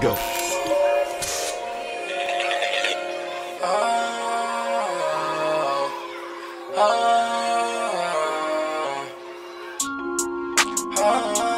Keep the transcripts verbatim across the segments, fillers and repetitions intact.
go. Oh, oh, oh,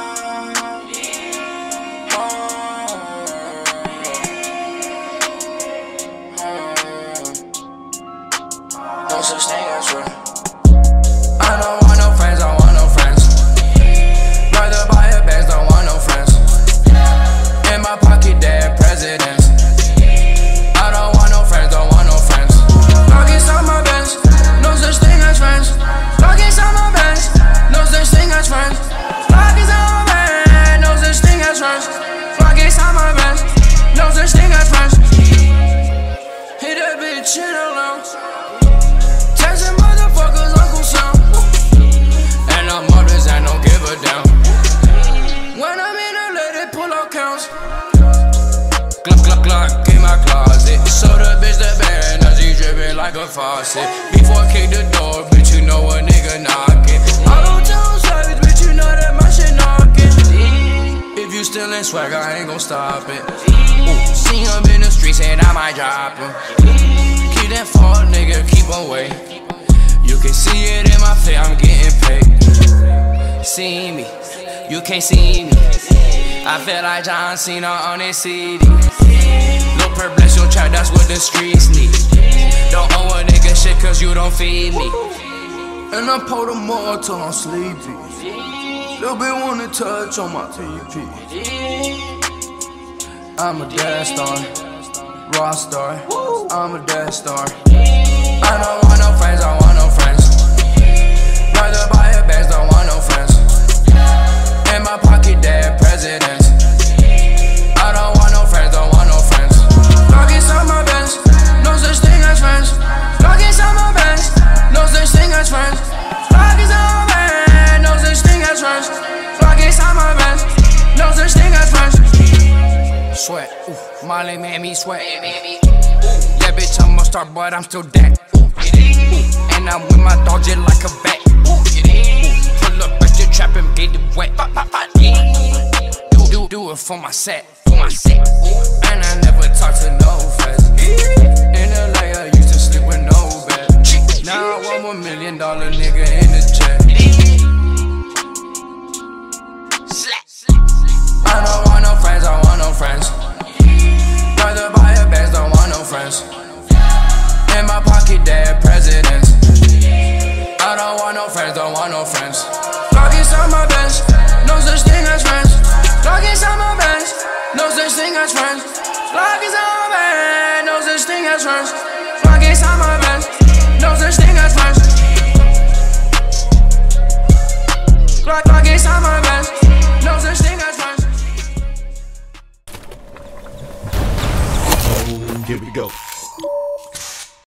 oh. No such thing as real. I don't want no friends, I want no friends. Rather buy a Benz, don't want no friends. In my pocket, dead presidents. I don't want no friends, don't want no friends. Lock inside my Benz, no such thing as friends. Lock inside my Benz, no such thing as friends. Lock inside my Benz, no such thing as friends. Lock inside my Benz, no such thing as friends. Hit that bitch in the lounge. Texting motherfuckers, Uncle Sam. And I'm mothers and don't give a damn. When I'm in L A, they pull out counts. Glock, glock, glock in my closet. So the bitch the band, now she drippin' like a faucet. Before I kick the door, bitch, you know a nigga knocking. I don't tell savage, bitch, you know that my shit knocking. If you still in swag, I ain't gon' stop it. Ooh, see him in the streets and I might drop him. Keep that fault, nigga, keep away. You can see it in my face, I'm getting paid. See me, you can't see me. I feel like John Cena on his C D. Lil' Perp bless your trap, that's what the streets need. Don't owe a nigga shit cause you don't feed me. And I pour the more till I'm sleepy. Lil' bit wanna touch on my P P. I'm a dad star, raw star. I'm a dad star. I don't want no friends, I want no friends. Rather buy a Benz, don't want no friends. In my pocket, dead presidents. I don't want no friends, don't want no friends. Lock inside my Benz, no such thing as friends. Lock inside my Benz, no such thing as friends. Lock inside my Benz, no such thing as friends. Lock inside my Benz, no such thing as friends. Sweat, ooh, Molly made me sweat. Yeah, bitch, I'm a star, but I'm still dead. And I'm with my dog just like a bat. Pull up at your trap and get it wet. Do, do, do it for my set, for my set. And I never talk to no feds. In L A, I used to sleep with no bed. Now I want one million dollar nigga in the jet. I don't want no friends, I want no friends. Rather buy a Benz, don't want no friends. In my pocket, dead presidents. I don't want no friends, don't want no friends. Lock inside my Benz, no such thing as friends. Lock inside my Benz, no such thing as friends. Lock inside my Benz, no such thing as friends. Lock inside my Benz, no such thing as friends. Lock, lock inside my Benz, no such thing as friends. Here we go.